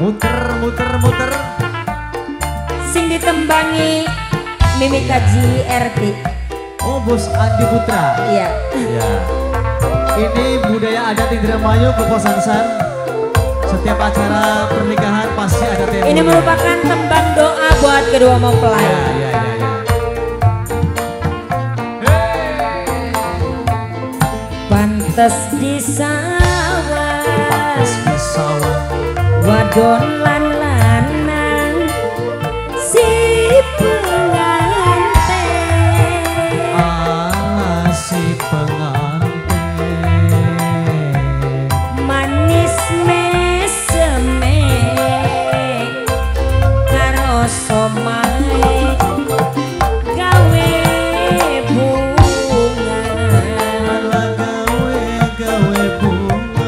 muter. Sing ditembangi Mimi Kaji RT. Oh, Bos Andi Putra. Iya. Iya. Ini budaya adat Indramayu Koko Sansan. Setiap acara pernikahan pasti ada tema. Ini merupakan tembang doa buat kedua mempelai. Iya. Pantes di sawah, Pantes di sawah, wadon lan lanang si pengantin. si pengantin Manis meseme karo somae gawe bunga. gawe bunga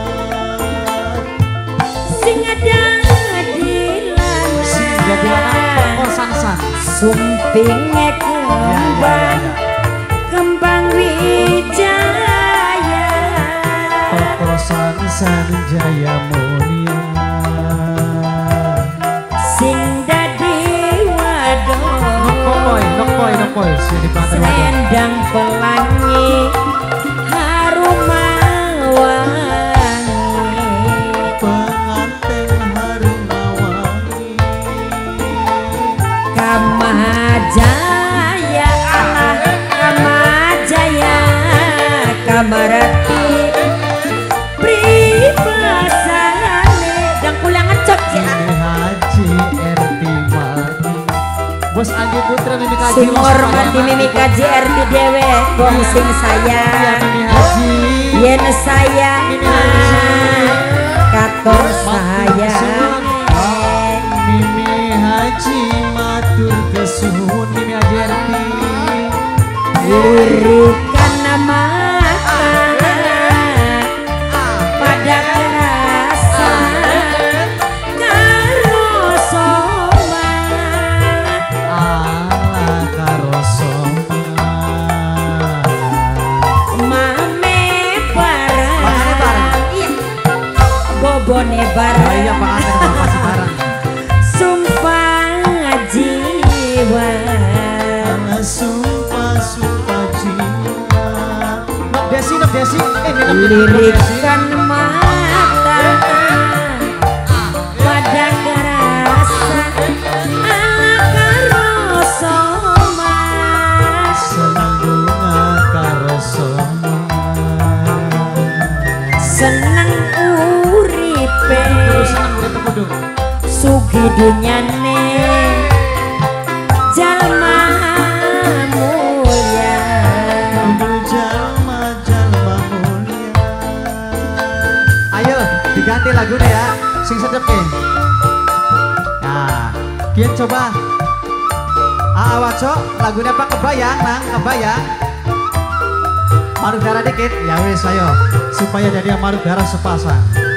Sing ada di lanang Koko Sansan. sumpinge kembang wijaya. Koko Sansan Jaya Mulia. Sing dadi wadon Nokpoy sini pantai wadon. selendang pelangi harum wangi. Pengantin harum wangi. Kamajaya Allah Kamajaya Kamarati pribasane dan kulang ngecok ya. Ini Haji RT Madi. Bos Andi Putra Mimi Kaji. Sing hormati Mimi Kaji RT dewe wong sing saya Mimi Haji. yen saya Mimi Haji. kator saya Mimi Haji matur kesuwun Mimi Haji RT. Berikan nama pada rasa karo soma Ala karosoma. mame barang Makanya barang. iya bobone barang Iya pengantin pasti barang. sumpah jiwa Sumpah jiwa. Nok Desi. lirikan mata pada kerasa ala karo soma Senang bunga karosoma. seneng uripe Senang udah temu dong. sugi dunyane jalma mulia. Jalma mulia. Ayo diganti lagunya ya. Sing sedep nih. Nah, kian coba. Waco lagunya apa kebayang nang kebayang. Maruk darah dikit ya wes ayo supaya jadi maruk darah sepasang.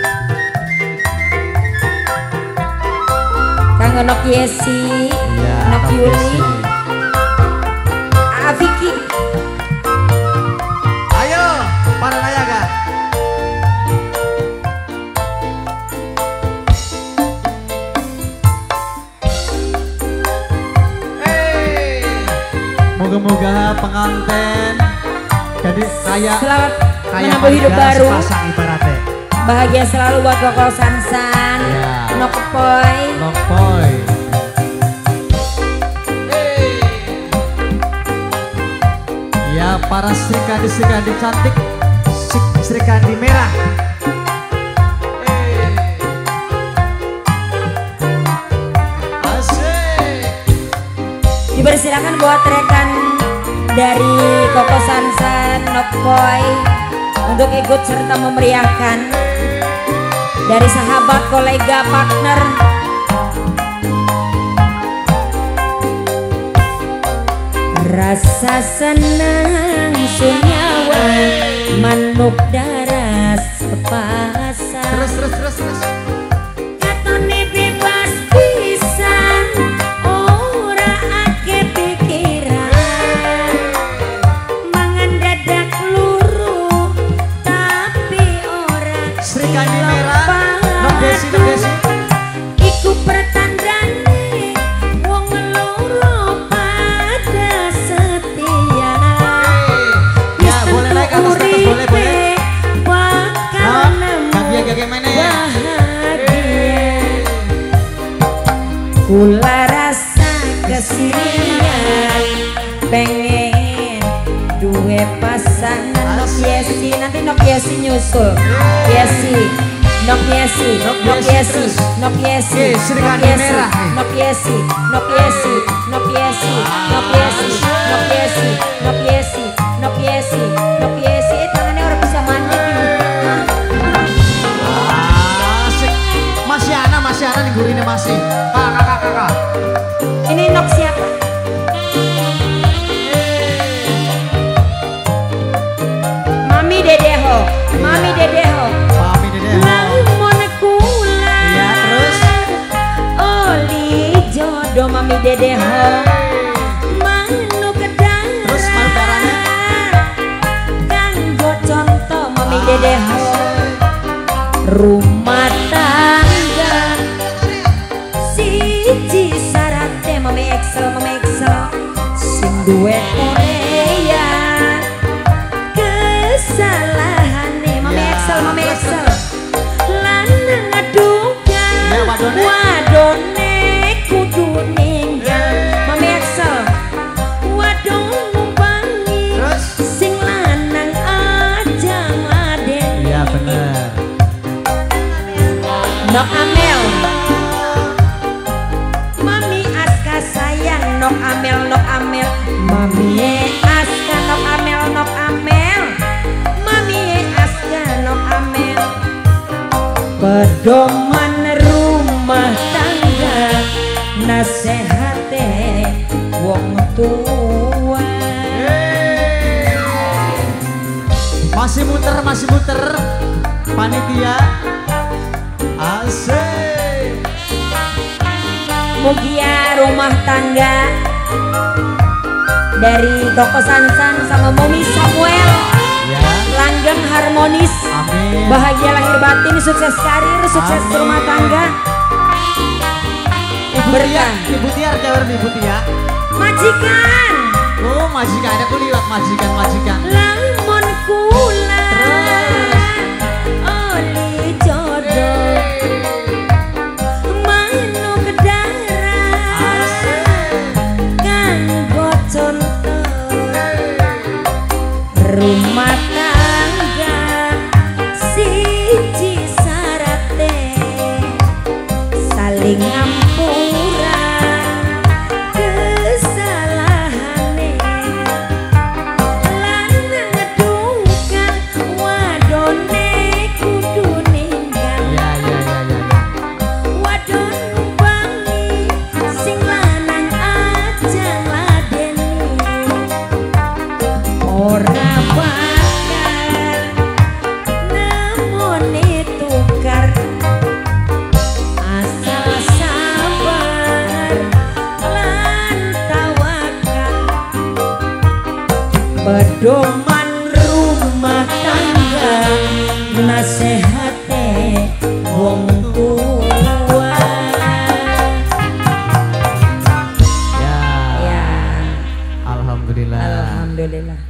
Kang Nok Yesi, Iya, Nok Nok Yuli, Yesi. Vicky. Ayo para layaga. Moga-moga pengantin jadi kaya Selamat kaya menempuh hidup baru. sepasang ibaratnya. Bahagia selalu buat Koko Sansan, Iya. Nokpoy. Nokpoy. Ya para Srikandi cantik, Srikandi merah. Asik. Dipersilakan buat rekan dari Koko Sansan, Nokpoy untuk ikut serta memeriahkan dari sahabat, kolega, partner. Rasa senang sunyawa manuk darah sepasang. Terus. Katone bebas pisan ora ake pikiran mangan dadak luru tapi ora Srikandi merah. Nok Desi. sebagai pasangan Nok Yesi. Nanti Nok Yesi nyusul. Yesi, Nok Yesi, Nok Yesi, Nok Yesi, Nok Yesi, Nok Yesi, Nok Yesi, Nok Yesi, Nok Yesi, Nok Yesi, Nok Yesi, Nok Yesi, Nok Yesi. Tangannya orang bisa mandi. Asik. Masih ana nih gurine masih. Kakak. Ini Nok siapa? Mami Dedeho, Mami Dedeho. Mami Dedeho. Lamun kula. Iya, terus Oli jodoh Mami Dedeho. Manu kedang. Terus manu darahnya? Kanggo contoh Mami Dedeho. Rumah tangga siji syaratnya Mami Excel sing duwe Korea. Kesalahannya Mami Excel lanang ngeduga wadone kudu ninggal. Mami Excel wadon numpangi sing lanang aja ngaden. Iya bener. Nok Amel, Mami Aska sayang Nok Amel, Mami Aska Nok Amel, Mami Aska Nok Amel. Pedoman rumah tangga, nasehate wong tua. Masih muter panitia. Asik. Mugia rumah tangga dari Koko Sansan sama Momi Samuel Ya. langgeng harmonis. Amin. Bahagia lahir batin, sukses karir, sukses Amin. rumah tangga. Berkah. Ibu Tia jawab Ibu Tia. Majikan Oh majikan, ada aku lihat majikan. lamun kula oli jodoh manu kedaran kanggo contoh rumah tangga siji sarate saling ngampuran kesalahane lanang ngedukan wadone kudu ninggal. Ya. Wadon numpangi sing lanang aja ngladeni. Ora bakal namune tukar asal sabar lan tawakal. Pedoman rumah tangga nasehate wong tua. Ya. Ya, Alhamdulillah. alhamdulillah.